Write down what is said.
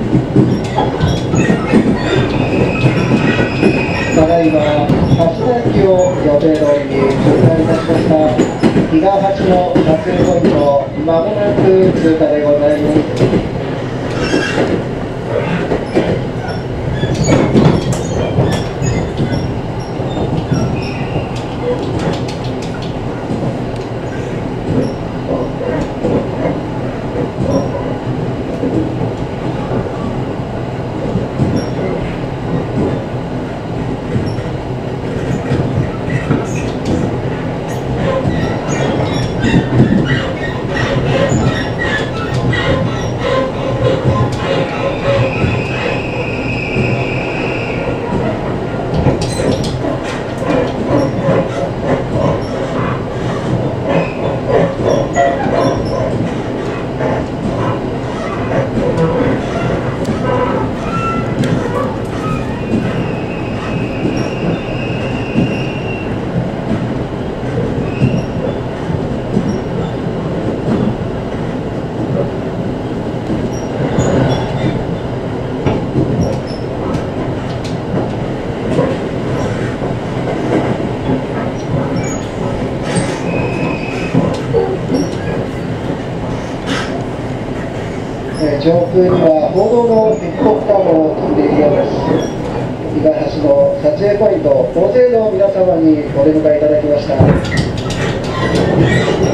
ただいま橋田駅を予定通りに通過いたしました比嘉橋の撮影ポイント、まもなく通過でございます。上空には報道のヘリコプターも飛んでいるようです。比嘉橋の撮影ポイント、大勢の皆様にお出迎えいただきました。